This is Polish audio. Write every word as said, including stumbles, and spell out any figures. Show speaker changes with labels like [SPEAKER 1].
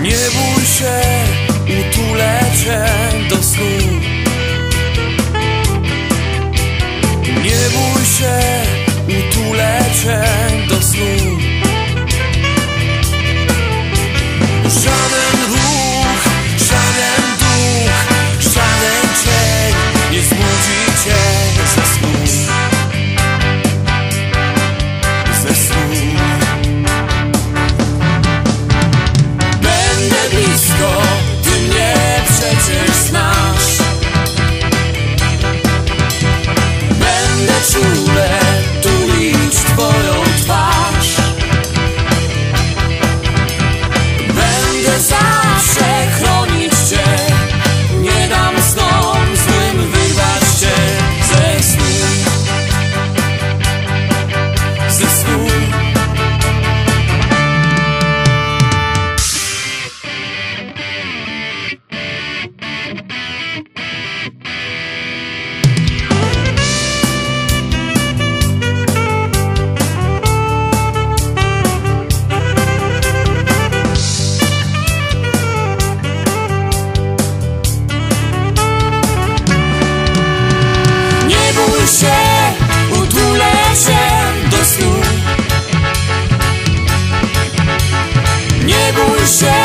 [SPEAKER 1] Nie bój się, utulę cię do snu. Nie bój się, utulę cię do snu. Żaden ruch, żaden duch, żaden cień nie zbudzi cię ze snu. Ze snu. Będę blisko, ty mnie przecież znasz. Będę czule tulić twoją twarz. Będę zawsze chronić cię. Nie dam snom złym wyrwać cię ze snu. Ze snu. Nie bój się, utulę cię do snu. Nie bój się,